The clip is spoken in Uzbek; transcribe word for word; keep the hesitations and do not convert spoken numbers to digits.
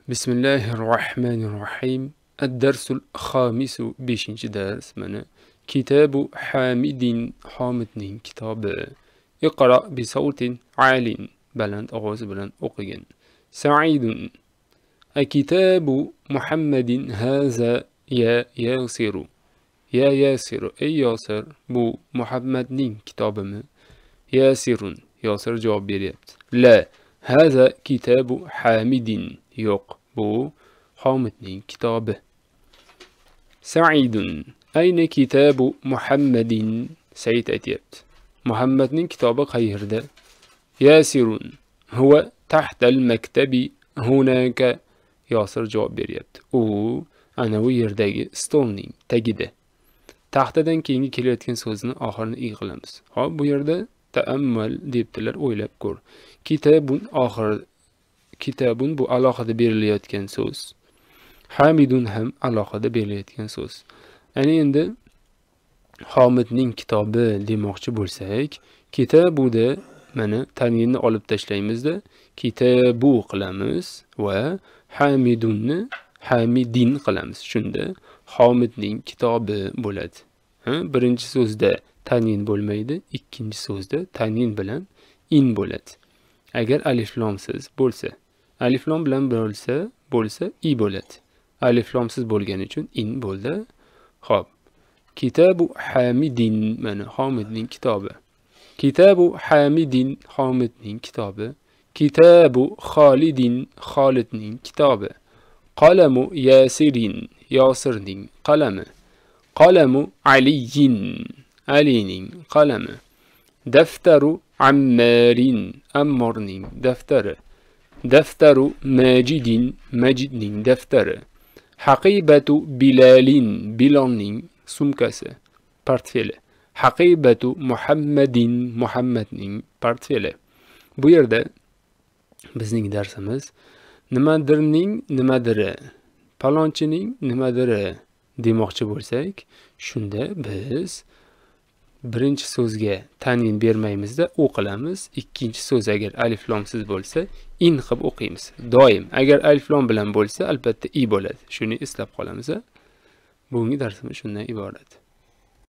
بسم الله الرحمن الرحيم. الدرس الخامس بشنج درس من كتاب حامد حامد كتاب. اقرأ بصوت عال بلند أغوز بلند أقين. سعيد. الكتاب محمد هذا يا ياسر. يا ياسر أي ياسر بو محمد نين كتاب من ياسر ياسر جواب بيريبت. لا هذا كتاب حامد يوق بو حامد كتابه. سعيد. أين كتاب محمد؟ سعيد أتيبت محمد كتابه خير ده. ياسر. هو تحت المكتب هناك. ياسر جواب بيريبت او أنا ويرداي ستولني تجده. تحت دن كينجي كليتكن سوزن آخرن إيغلمس. ها بو يرده تأمل ديبتلر أويلب كور. كتاب آخر كتاب بو علاقة بيرلياتكن سوز. حامد هم علاقة بيرلياتكن سوز. يعني عند حامد نين كتابه ديماغچ بولسايك كتابو ده من تنين قلب تشليمز ده كتابو قلمز و حامدون حامدين قلمز شنده حامد نين كتابه بولد. برنج سوز ده تنين بولميده ikinci سوز ده تنين بلن in بولد. اگر الف لامسız bolsa alif lam bilan bo'lsa bo'lsa i bo'ladi. Alif lamsiz bo'lgani uchun in bo'ldi. Xo'p. Kitabu Hamidin mana Hamidning kitobi. Kitabu Hamidin Hamidning kitobi. Kitabu Khalidin Khalidning kitobi. Qalamu Yasirin Yasirning qalami. Qalamu Aliyin Alining qalami. Daftaru Ammarin Ammarning daftari. دفتر ماجد ماجد دفتر. حقيبة بلال بلال سمكسة بارتفيلة. حقيبة محمد محمد بارتفيلة. Bu yerda bizning darsimiz nimadirning nimadiri palonchining nimadiri demoqchi bo'lsak, shunda biz birinchi so'zga tanvin bermaymizda o'qilamiz. Ikkinchi so'z agar alif lomsiz bo'lsa in qilib o'qiymiz. Doim agar alif lom bilan bo'lsa albatta i bo'ladi. Shuni eslab qolamiz. Bugungi darsimiz shundan iborat.